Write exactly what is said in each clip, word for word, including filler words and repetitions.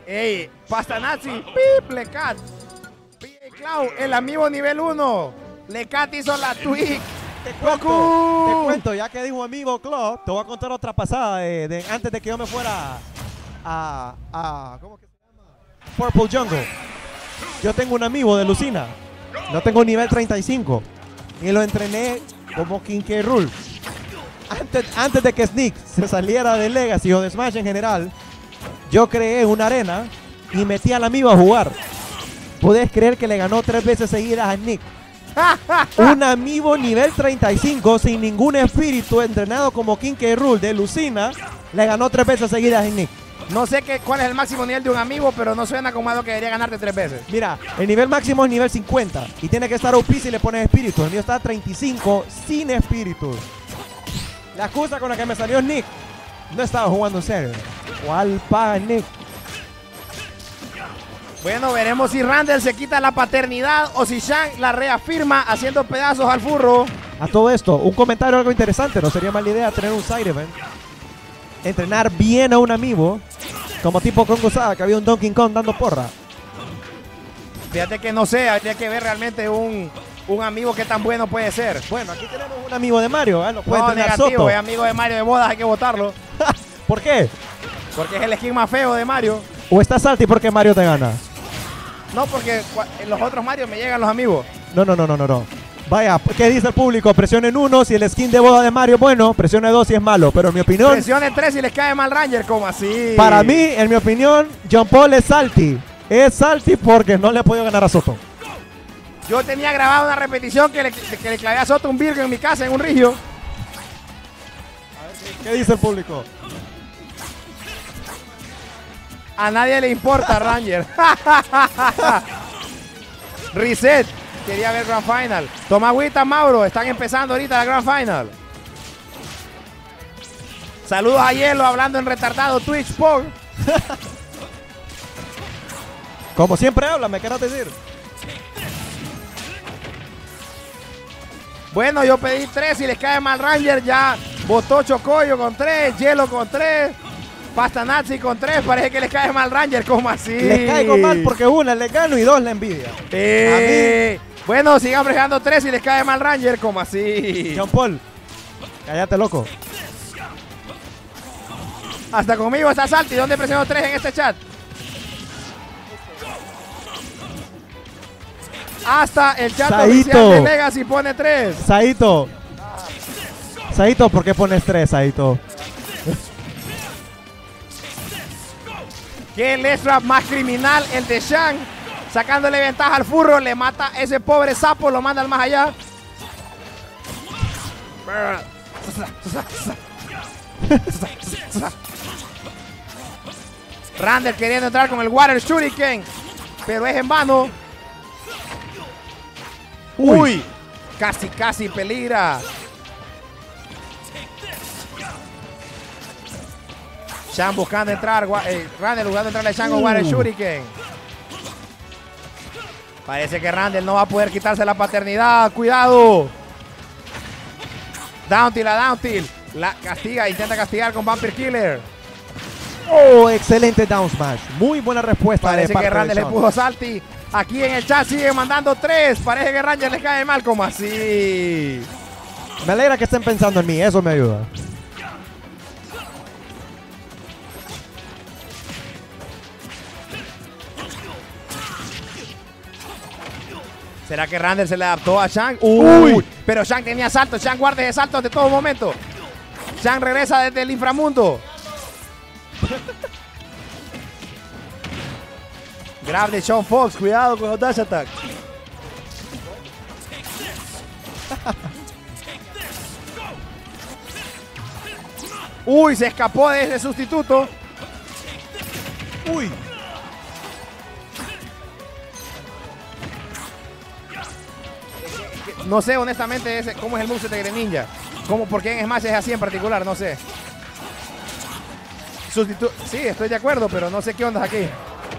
Ey, Pasta Nazi, pip, Lecat. P J Cloud, el amigo nivel uno. Lecat hizo la tweak. Te cuento, te cuento, ya que dijo amigo Club, te voy a contar otra pasada de, de antes de que yo me fuera a, a ¿cómo que se llama? Purple Jungle. Yo tengo un amigo de Lucina, no tengo nivel treinta y cinco y lo entrené como King K. Rool. Antes, antes de que Sneak se saliera de Legacy o de Smash en general, yo creé una arena y metí al amigo a jugar. ¿Puedes creer que le ganó tres veces seguidas a Sneak? Un amigo nivel treinta y cinco sin ningún espíritu, entrenado como King K. Rool de Lucina, le ganó tres veces seguidas a Nick. No sé qué, cuál es el máximo nivel de un amigo, pero no suena como algo que debería ganarte tres veces. Mira, el nivel máximo es nivel cincuenta y tiene que estar O P si le pones espíritu. El mío está a treinta y cinco sin espíritu. La excusa con la que me salió Nick, no estaba jugando en serio. ¿Cuál pa, Nick? Bueno, veremos si Randall se quita la paternidad o si Shang la reafirma haciendo pedazos al furro. A todo esto, un comentario algo interesante. No sería mala idea tener un side event. Entrenar bien a un amigo, como tipo Congo Saga, que había un Donkey Kong dando porra. Fíjate que no sé, habría que ver realmente un, un amigo que tan bueno puede ser. Bueno, aquí tenemos un amigo de Mario, ¿eh? Lo puede No, entrenar negativo, Soto. es amigo de Mario de bodas, hay que votarlo. ¿Por qué? Porque es el skin más feo de Mario. ¿O está salty porque Mario te gana? No, porque en los otros Mario me llegan los amigos. No, no, no, no, no, no. Vaya, ¿qué dice el público? Presionen uno si el skin de boda de Mario es bueno, presione dos si es malo, pero en mi opinión... Presionen tres si les cae mal Ranger, ¿cómo así? Para mí, en mi opinión, John Paul es salty. Es salty porque no le ha podido ganar a Soto. Yo tenía grabada una repetición que le, que le clavé a Soto un Virgo en mi casa, en un rigio. ¿Qué dice el público? A nadie le importa, Ranger. Reset. Quería ver Grand Final. Toma agüita, Mauro. Están empezando ahorita la Grand Final. Saludos a Hielo hablando en retardado Twitch Pog. Como siempre habla, ¿me querés decir? Bueno, yo pedí tres. Si les cae mal Ranger, ya votó Chocoyo con tres. Hielo con tres. Pasta Nazi con tres, parece que les cae mal Ranger, ¿cómo así? Les caigo mal porque una le gano y dos la envidia. Eh, bueno, sigan fregando tres y les cae mal Ranger, ¿cómo así? John Paul, cállate, loco. Hasta conmigo está Salty. ¿Dónde presionó tres en este chat? Hasta el chat Saito. oficial de Legacy pone tres. Saito. Saito, ¿por qué pones tres, Saito? Que el extra más criminal, el de Shang, sacándole ventaja al furro, le mata a ese pobre sapo, lo manda al más allá. Randall queriendo entrar con el Water Shuriken, pero es en vano. Uy, Uy casi, casi peligra. Shang buscando entrar, eh, Randall buscando entrar a Shang con uh. Water Shuriken. Parece que Randall no va a poder quitarse la paternidad. ¡Cuidado! Down tilt a down tilt. La castiga, intenta castigar con Vampire Killer. Oh, excelente down smash. Muy buena respuesta. Parece de que Randall le puso salty. Aquí en el chat sigue mandando tres. Parece que Ranger les cae mal, como así. Me alegra que estén pensando en mí, eso me ayuda. ¿Será que Randall se le adaptó a Shang? Uy, Uy. Pero Shang tenía salto. Shang guarda ese salto de todo momento. Shang regresa desde el inframundo. Grab de Sean Fox. Cuidado con los dash attack. Uy, se escapó de ese sustituto. Uy. No sé honestamente ese, cómo es el moveset de Greninja. ¿Cómo, ¿Por qué en Smash es así en particular? No sé. Sustitu sí, estoy de acuerdo, pero no sé qué onda aquí.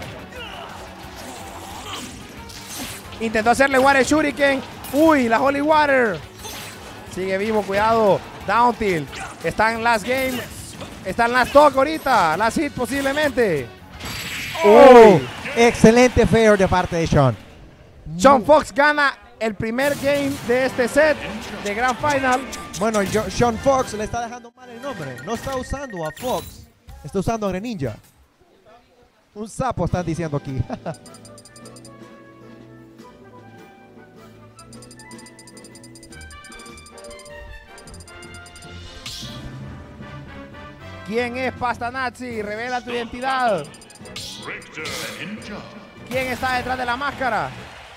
Intentó hacerle Water Shuriken. Uy, la Holy Water. Sigue vivo, cuidado. Down tilt. Está en last game. Está en last talk ahorita. Last hit posiblemente. Oh, excelente fair de parte de Sean. Sean Fox gana el primer game de este set de Grand Final. Bueno, yo, Sean Fox le está dejando mal el nombre. No está usando a Fox, está usando a Greninja. Un sapo están diciendo aquí. ¿Quién es Pastanazzi? Revela tu identidad. ¿Quién está detrás de la máscara?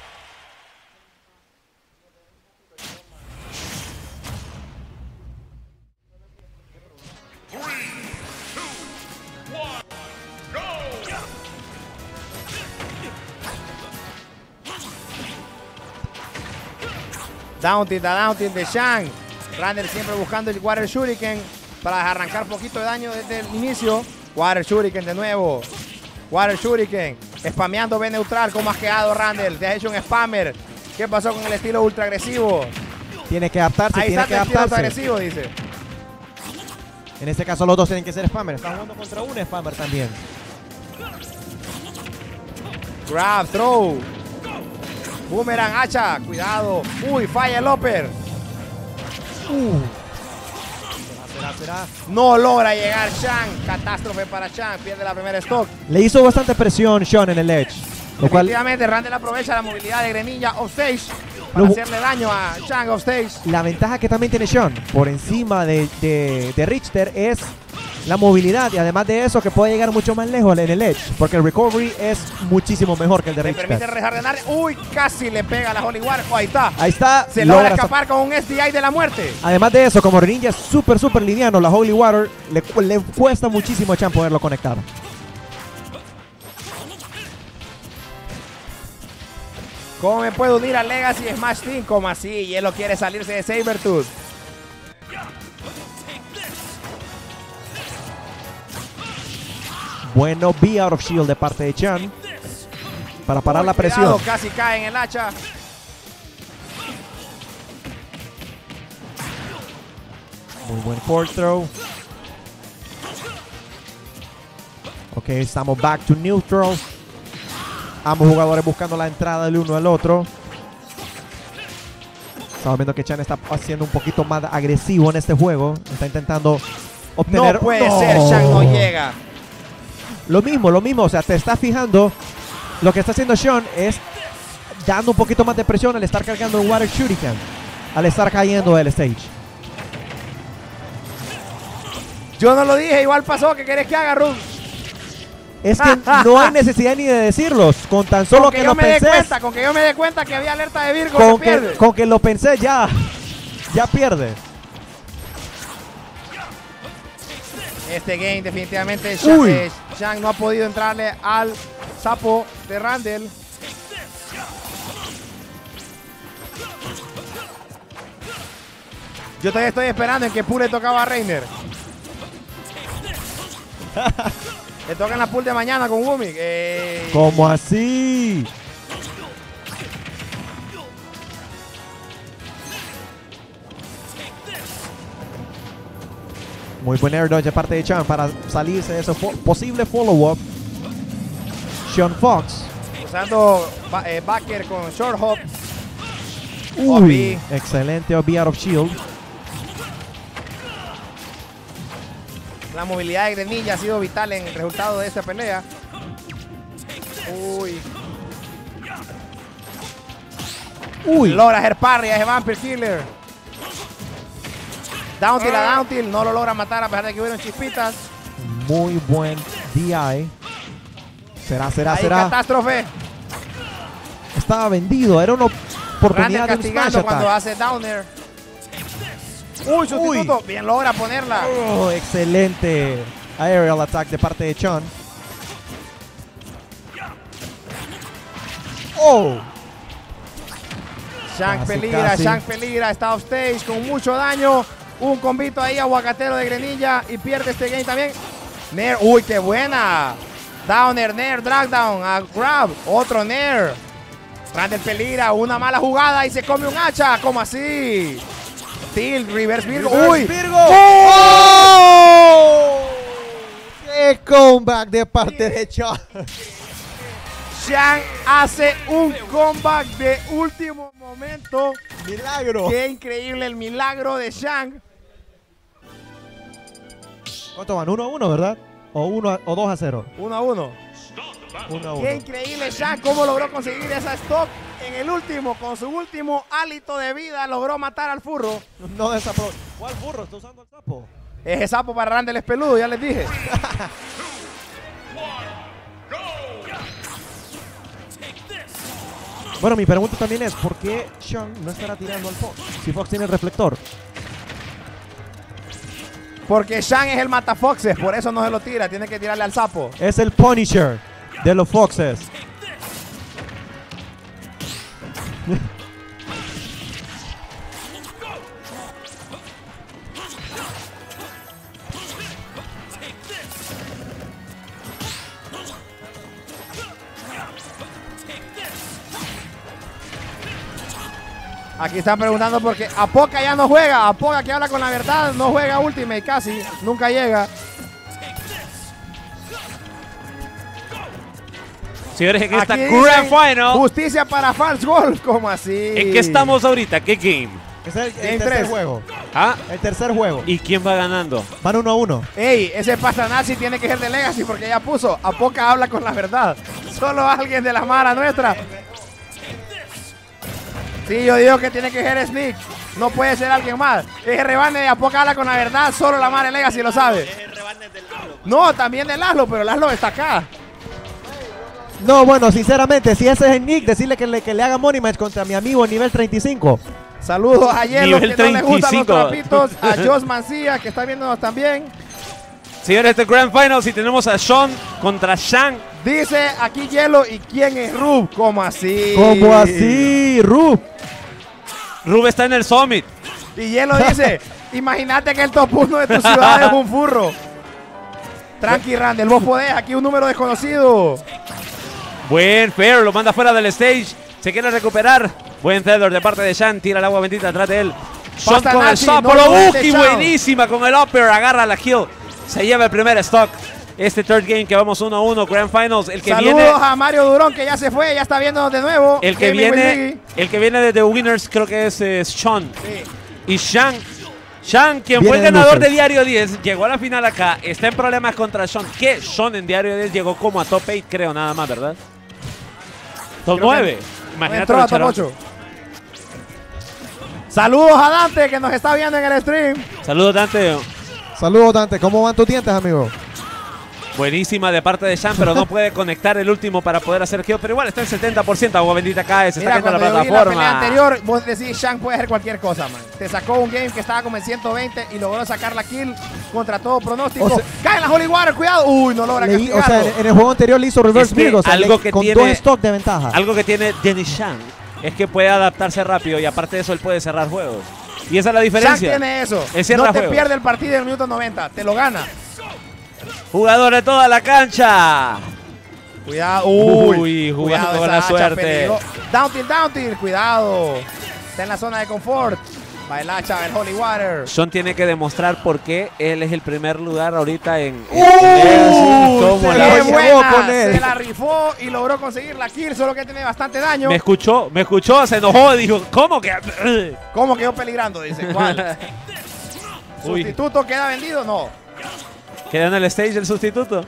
Down tilt, down tilt de Shang. Randall siempre buscando el Water Shuriken para arrancar poquito de daño desde el inicio. Water Shuriken de nuevo. Water Shuriken. Spameando B neutral. ¿Cómo has quedado, Randall? Te has hecho un spammer. ¿Qué pasó con el estilo ultra agresivo? Tiene que adaptarse, Ahí tiene está que el estilo ultra adaptarse. agresivo, dice. En este caso los dos tienen que ser spammer. Están jugando contra un spammer también. Grab, throw. Boomerang, hacha. Cuidado. Uy, falla el upper. Uh. ¿Será, será, será? No logra llegar Shang. Catástrofe para Shang. Pierde la primera stock. Le hizo bastante presión Sean en el edge. Lo cual, Efectivamente, Randall aprovecha la movilidad de Greninja offstage para Lo- hacerle daño a Shang offstage. la ventaja que también tiene Sean por encima de, de, de Richter es la movilidad y además de eso que puede llegar mucho más lejos en el edge porque el recovery es muchísimo mejor que el de Le permite Richter. rejardenar. Uy, casi le pega a la Holy Water. Oh, ahí está. Ahí está. Se logra logra escapar con un S D I de la muerte. Además de eso, como Greninja es súper, súper liviano, la Holy Water le, le cuesta muchísimo a Chan poderlo conectar. ¿Cómo me puedo unir a Legacy Smash Team? ¿Cómo así? Y él lo quiere salirse de Sabertooth. Bueno, be out of shield de parte de Chan para parar Uy, la presión. cuidado, casi cae en el hacha. Muy buen forward throw. Ok, estamos back to neutral. Ambos jugadores buscando la entrada del uno al otro. Estamos viendo que Chan está haciendo un poquito más agresivo en este juego. Está intentando obtener... No puede ¡No! ser, Shang no llega. Lo mismo, lo mismo. O sea, te estás fijando. Lo que está haciendo Sean es dando un poquito más de presión al estar cargando el Water Shuriken. Al estar cayendo del stage. Yo no lo dije, igual pasó. ¿Qué querés que haga, Run? Es que no hay necesidad ni de decirlos. Con tan solo Con que, que, lo yo me dé pensé. cuenta, con que yo me dé cuenta que había alerta de Virgo, Con se pierde. que, con que lo pensé ya. Ya pierde. Este game definitivamente Shang, Uy. eh, Shang no ha podido entrarle al sapo de Randall. Yo todavía estoy esperando en que Pool le tocaba a Reiner. Le toca en la pool de mañana con Wumi. Eh, ¿Cómo así? Muy buen air dodge de parte de Chan para salirse de ese fo posible follow-up. Sean Fox. usando ba eh, backer con short hop. Uy, O B. excelente O B out of shield. La movilidad de Greninja ha sido vital en el resultado de esta pelea. Uy. Uy, Logra hacer parry a ese Vampire Killer. Down tilt a down tilt. No lo logra matar a pesar de que hubieron chispitas. muy buen D I. Será, será, Ahí será. catástrofe. Estaba vendido, era una oportunidad Randall de un smash castigando cuando attack. hace downer. Uy, sustituto. Bien logra ponerla. Oh, excelente aerial attack de parte de Chun. Oh, Shank Casi, peligra, casi. Shank peligra. Está off stage con mucho daño. Un combito ahí aguacatero de Greninja y pierde este game también. Nair, uy, qué buena. Downer, Nair, drag down, a grab, otro Nair. Randall peligra, una mala jugada y se come un hacha. ¿Cómo así? Tilt, reverse Virgo. Reverse Uy, Virgo. ¡Oh! ¡Qué comeback de parte de Chun! Shang hace un comeback de último momento. ¡Milagro! Qué increíble el milagro de Shang. ¿Cuánto van? uno a uno, ¿verdad? O uno a- o dos a cero. Uno a uno. uno a uno. Qué increíble Shang, cómo logró conseguir esa stock en el último, con su último hálito de vida, logró matar al furro. No desapro. ¿Cuál burro? ¿Está usando el sapo? Ese sapo para Randall es peludo, ya les dije. Bueno, mi pregunta también es, ¿por qué Shang no estará tirando al Fox? Si Fox tiene el reflector. Porque Shang es el matafoxes, por eso no se lo tira, tiene que tirarle al sapo. Es el Punisher de los Foxes. Aquí están preguntando porque Apoca ya no juega. Apoca, que habla con la verdad, no juega Ultimate casi, nunca llega. Señores, en esta Aquí Grand dicen, Final, justicia para False Golf, ¿cómo así? ¿en qué estamos ahorita? ¿Qué game? Es el, el Game tercer tres. juego. ¿Ah? El tercer juego. ¿Y quién va ganando? Van uno a uno. Ey, ese Pasanasi tiene que ser de Legacy porque ya puso. Apoca habla con la verdad. Solo alguien de la mara nuestra. Sí, yo digo que tiene que ser Sneak. No puede ser alguien más. Ese rebane de Apoca habla con la verdad. Solo la mara de Legacy lo sabe. No, también de Laszlo, pero Laszlo está acá. No, bueno, sinceramente, si ese es el Nick, decirle que le, que le haga money match contra mi amigo nivel treinta y cinco. Saludos a Hielo, que Nivel no le gustan los treinta y cinco. trapitos. A Jos Mancilla, que está viéndonos también. Señores, este Grand Final, si tenemos a Sean contra Shang. Dice aquí Hielo, ¿y quién es Rub? ¿Cómo así? ¿Cómo así, Rub? Rube está en el Summit. Y Hielo dice, imagínate que el top uno de tu ciudad es un furro. Tranqui, Randall, vos podés, aquí un número desconocido. Buen Fair, lo manda fuera del stage. Se quiere recuperar. Buen Tether de parte de Shang. Tira el agua bendita atrás de él. Sean Pasa con el Nazi, sapo. no Lo lo mete, Buki, Shang. buenísima con el upper. Agarra la kill. Se lleva el primer stock. Este third game que vamos uno a uno. Grand Finals. El que Saludos viene. a Mario Durón, que ya se fue, ya está viéndonos de nuevo. El que Gaming with viene. Miggy. El que viene de The Winners creo que es eh, Sean. Sí. Y Shang. Shang, quien Viene fue el de ganador losers. de Diario diez, llegó a la final acá. Está en problemas contra Sean. Que Sean en Diario diez llegó como a top ocho, creo, nada más, ¿verdad? Top Creo que nueve. Imagínate Entró lo a top charón. ocho. Saludos a Dante, que nos está viendo en el stream. Saludos, Dante. Saludos, Dante. ¿Cómo van tus dientes, amigo? Buenísima de parte de Shang, pero no puede conectar el último para poder hacer kill. Pero igual está en setenta por ciento. Agua bendita cae, se está Mira, cayendo cuando la yo vi la pelea plataforma. anterior, vos decís, Shang puede hacer cualquier cosa, man. Te sacó un game que estaba como en ciento veinte y logró sacar la kill contra todo pronóstico. O sea- Cae en la Holy Water, cuidado. Uy, no logra Leí- o castigarlo. sea, en el juego anterior le hizo reverse Es que Virgo, o sea, algo le- que con tiene- dos stock de ventaja. Algo que tiene Dennis Shang es que puede adaptarse rápido y aparte de eso él puede cerrar juegos. Y esa es la Shang diferencia. tiene eso. Él cierra No te juegos. pierde el partido en el minuto noventa, te lo gana. Jugador de toda la cancha. Cuidado. Uy, Uy, jugando cuidado, con esa la hacha suerte. peligro. Down tilt, down tilt, cuidado. Está en la zona de confort. Bailacha, el Holy Water. Sean tiene que demostrar por qué él es el primer lugar ahorita en... en- ¡Uh! ¿Cómo Se la- la Qué llevó buena, con él. se la rifó y logró conseguir la kill, solo que tiene bastante daño. Me escuchó, me escuchó, se enojó, dijo, ¿cómo que...? ¿Cómo quedó peligrando? Dice, ¿cuál? Uy, ¿Sustituto queda vendido? No. queda en el stage el sustituto.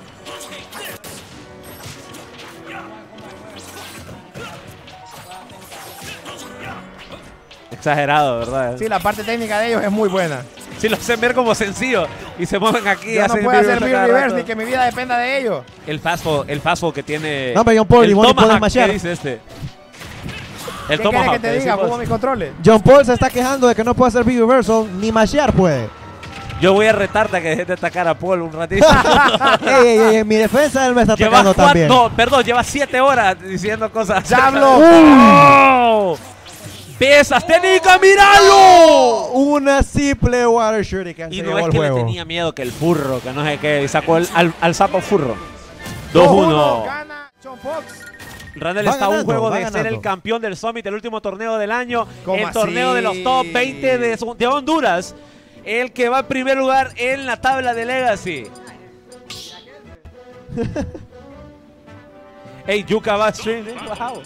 Exagerado, ¿verdad? Sí, la parte técnica de ellos es muy buena. Si lo hacen ver como sencillo y se mueven aquí. Yo no hacen puedo hacer reverse Bill cada Reverse rato. ni que mi vida dependa de ellos. El fastball, el fastball que tiene. No, pero John Paul, el y vos ni Tomahawk, podés mashear. ¿qué dice este? El ¿Qué quieres Tomahawk. que te diga? decimos. Juego mis controles. John Paul se está quejando de que no puede hacer Big Reversal, ni mashear puede. Yo voy a retarte a que dejes de atacar a Paul un ratito. ey, ey, ey, en mi defensa él me está Lleva atacando cuatro, también. no, perdón, lleva siete horas diciendo cosas. ¡Diablo! ¡Oh! ¡Pesas técnica, míralo! Una simple water shuriken Y se no llevó es el que juego. le tenía miedo que el furro, que no sé qué, y sacó el- al, al sapo furro. dos dos uno. uno. Gana John Fox. Randall Va está a un ganando, juego va de ser ganando. el campeón del Summit, el último torneo del año, ¿Cómo el así? torneo de los top veinte de, su- de Honduras, el que va en primer lugar en la tabla de Legacy. Hey, Yuka va a stream. ¿eh? Wow.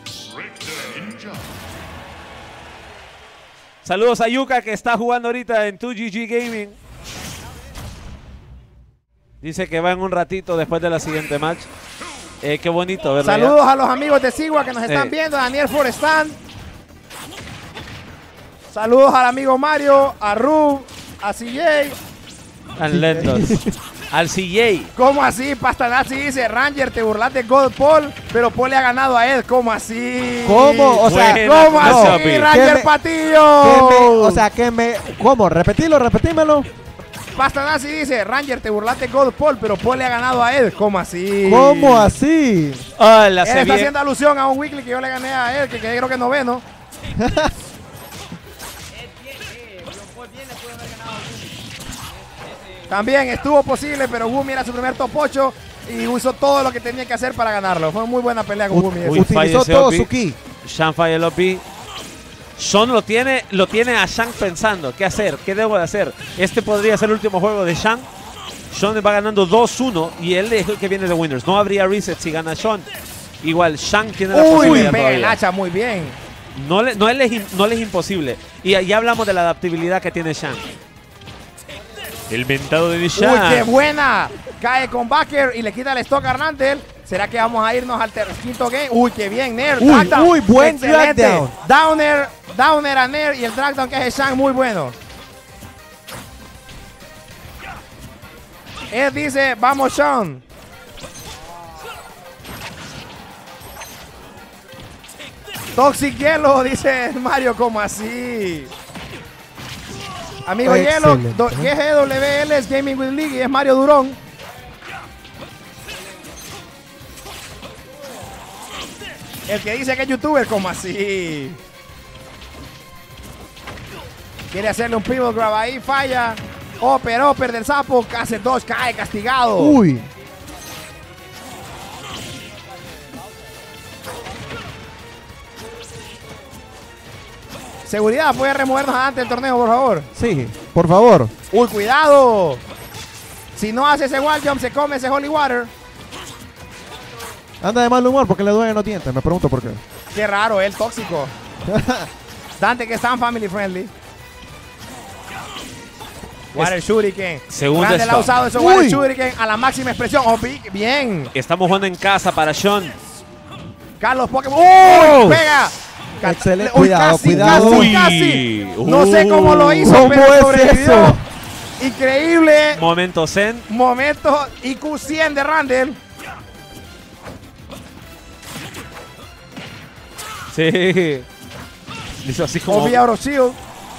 Saludos a Yuka que está jugando ahorita en dos G G Gaming. Dice que va en un ratito después de la siguiente match. Eh, qué bonito verlo. Saludos ya. a los amigos de Sigua que nos están Eh. viendo. Daniel Forestan. Saludos al amigo Mario, a Rub, a C J. Tan lentos. Al C J. ¿Cómo así? Pastanazzi dice, Ranger, te burlaste de God Paul, pero Paul le ha ganado a Ed. ¿Cómo así? ¿Cómo? O sea, Buena, ¿Cómo no, así, papi. Ranger ¿Qué me- Patillo? ¿Qué me- o sea, que me... ¿Cómo? Repetilo, repetímelo. Pastanazzi dice, Ranger, te burlaste de God Paul, pero Paul le ha ganado a Ed. ¿Cómo así? ¿Cómo así? Ah, la Él se está viene. haciendo alusión a un weekly que yo le gané a él, que quedé creo que noveno. También estuvo posible, pero Gumi era su primer top ocho y hizo todo lo que tenía que hacer para ganarlo. Fue muy buena pelea con U- Gumi. Uy, esa. falla Utilizó ese todo O P. su ki. Shan falla el O P. Sean lo tiene, lo tiene a Shang pensando, ¿qué hacer? ¿Qué debo de hacer? Este podría ser el último juego de Shang. Sean va ganando dos uno y él es el que viene de winners. No habría reset si gana Sean. Igual, Shang tiene la Uy, posibilidad pega el todavía. hacha muy bien. No le, no, él es, im- no le es imposible. Y ya hablamos de la adaptabilidad que tiene Shang. El mentado de Uy, qué Shang. buena. Cae con Backer y le quita el stock a Arnandel. ¿Será que vamos a irnos al ter- quinto game? Uy, qué bien, Nair. Uy, Dragdown. uy, buen Excelente. dragdown. Downer, Downer a Nair y el dragdown que es Shang, muy bueno. Él dice, vamos Sean. Toxic Yellow, dice Mario, como así. Amigo Yellow, Excelente. do- G G W L es Gaming with League y es Mario Durón. El que dice que es youtuber, como así. Quiere hacerle un pivot grab ahí, falla. Oper, Oper del sapo, hace dos, cae castigado. Uy. Seguridad, puede removernos antes del torneo, por favor. Sí, por favor. Uy, cuidado. Si no hace ese wall jump, se come ese holy water. Anda de mal humor porque le duelen los dientes. Me pregunto por qué. Qué raro, el tóxico. Dante que es tan family friendly. Water Shuriken. Segundo Grande ha stop. usado esos Uy. Water Shuriken a la máxima expresión. Oh, bi- bien. Estamos jugando en casa para Sean. Carlos Pokémon. ¡Oh! ¡Uy! Pega. Ca- Excelente. Uy, Cuidado, casi, cuidado. Casi, Uy. casi. No sé cómo lo hizo, ¿Cómo pero es sobrevivió. eso? Increíble. Momento Zen. Momento I Q cien de Randall. Sí. Hizo así como. Obvia Orochill.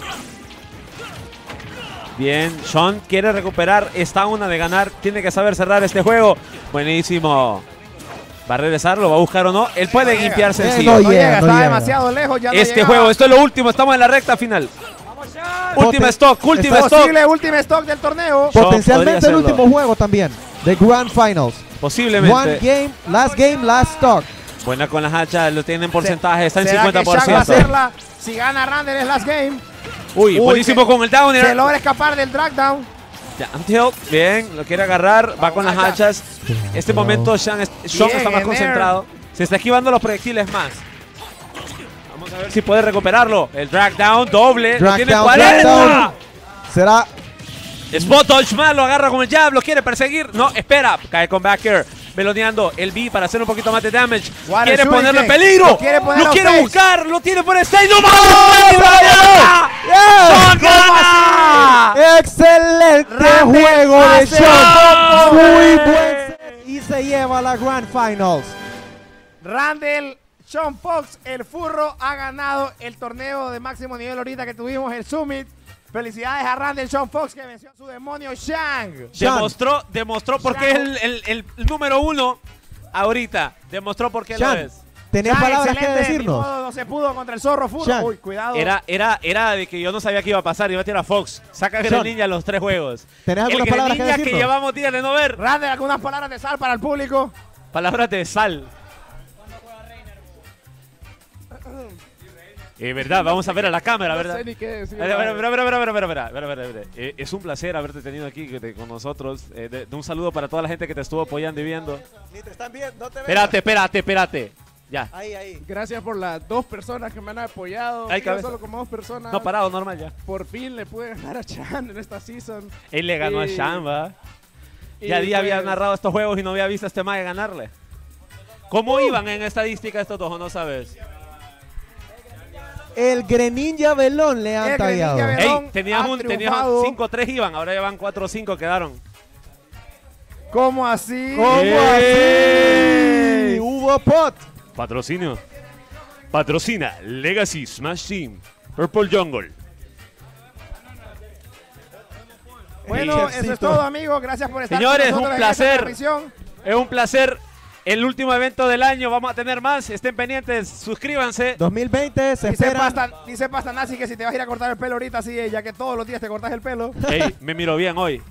Bien, Sean quiere recuperar, está a una de ganar, tiene que saber cerrar este juego. Buenísimo. ¿Va a regresar? ¿Lo va a buscar o no? Él puede llega. limpiarse Eh, encima. no No llega, llega, no está llega. demasiado lejos. Ya no Este llegaba. juego, esto es lo último, estamos en la recta final. Última Poten- stock, última está stock. Posible último stock del torneo. Sean Potencialmente podría el hacerlo. último juego también. The Grand Finals. One Posiblemente. game, last game, last stock. Buena con las hachas, lo tienen porcentaje, está en ¿Será cincuenta por que Shaq va a ciento. hacerla? Si gana Randall es last game. Uy, Uy, buenísimo se- con el Se downer. logra escapar del drag down. Ya, Until, bien, lo quiere agarrar, va con las hachas. Este momento Sean, es- Sean Bien, está más Ener. concentrado. Se está esquivando los proyectiles más. Vamos a ver si puede recuperarlo. El drag down, doble. lo Drag tiene down, cuarenta. drag down. Será Spot Dodge más, lo agarra con el jab, lo quiere perseguir. No, espera, cae con backer. Veloneando el B para hacer un poquito más de damage. Water Quiere Shuriken. ponerlo en peligro. Lo quiere poner Lo off quiere stage. buscar, lo tiene por stage. ¡No más! Yes. ¡Gana! excelente Randall juego de hace Sean. todo. Muy buen set y se lleva a la Grand Finals. Randall, Sean Fox, el furro, ha ganado el torneo de máximo nivel ahorita que tuvimos, el Summit. Felicidades a Randall Sean Fox que venció a su demonio Shang. Sean. Demostró, demostró por qué es el, el- el número uno ahorita. Demostró por qué lo Sean, es. ¿tenés Shang, palabras que excelente, ni decirnos? modo, no se pudo contra el zorro furro. Shang. Uy, cuidado. Era, era, era de que yo no sabía qué iba a pasar. Iba a tirar a Fox. Saca a Sean. Greninja los tres juegos. ¿Tenés El algunas palabras que Greninja que decirnos? llevamos días de no ver. Randall, algunas palabras de sal para el público. Palabras de sal. Eh, verdad, vamos a ver a la cámara, No ¿verdad? sé ni qué decir. Espera, espera, espera, espera, espera, espera, espera, espera, espera. Eh, es un placer haberte tenido aquí que te- con nosotros. Eh, de, de un saludo para toda la gente que te estuvo apoyando y viendo. Ni te están viendo, no te veo. Espérate, espérate, espérate. Ya. Ahí, ahí. Gracias por las dos personas que me han apoyado. Ay, Yo cabeza. solo como dos personas. No, parado, normal ya. Por fin le pude ganar a Chan en esta season. Él le ganó a Y- Shamba. y Ya día había pues, narrado estos juegos y no había visto a este mague ganarle. ¿Cómo iban en estadística estos dos o no sabes? El Greninja Belón le han El tagueado. Greninja Ey, Belón teníamos ha un teníamos triunfado. cinco tres iban, ahora ya van cuatro cinco quedaron. ¿Cómo así? ¿Cómo ¡Ey! así? Hubo pot. Patrocinio. Patrocina Legacy Smash Team. Purple Jungle. Bueno, eso es Ejercito. todo, amigos. Gracias por estar Señores, con nosotros un en esta placer. transmisión. Es un placer. El último evento del año. Vamos a tener más. Estén pendientes. Suscríbanse. dos mil veinte se Dice espera. Pasta, dice Pastanasi que si te vas a ir a cortar el pelo ahorita, sí, ya que todos los días te cortas el pelo. Ey, me miro bien hoy.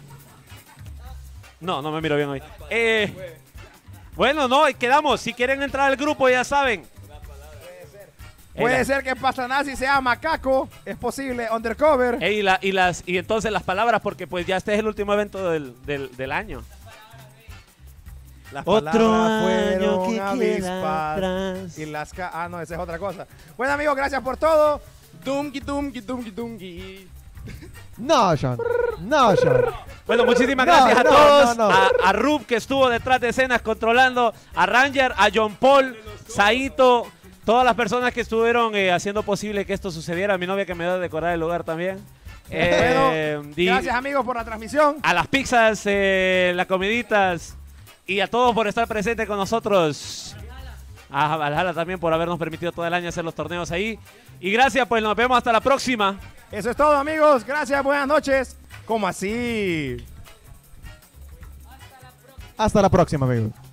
No, no me miro bien hoy. Eh, bueno, no, y quedamos. Si quieren entrar al grupo, ya saben. Puede Ey, ser que Pastanasi sea macaco, es posible, undercover. ey, y, la- y las, y entonces las palabras, porque pues ya este es el último evento del, del, del año. Las Otro palabras año fueron que queda avispas atrás. y las ca- ah no, esa es otra cosa. Bueno, amigos, gracias por todo. Dumki, dumki, dumki, dumki. No, Sean. No, Sean. Bueno, muchísimas No, gracias a no, todos. no, no. A, a Rub, que estuvo detrás de escenas controlando. A Ranger, a John Paul, Saito. Todas las personas que estuvieron eh, haciendo posible que esto sucediera. A mi novia que me da a decorar el lugar también. Eh, di- Gracias, amigos, por la transmisión. a las pizzas, eh, las comiditas. Y a todos por estar presentes con nosotros. A Valhalla también por habernos permitido todo el año hacer los torneos ahí. Y gracias, pues nos vemos hasta la próxima. Eso es todo, amigos. Gracias, buenas noches. ¿Cómo así? Hasta la próxima, amigos.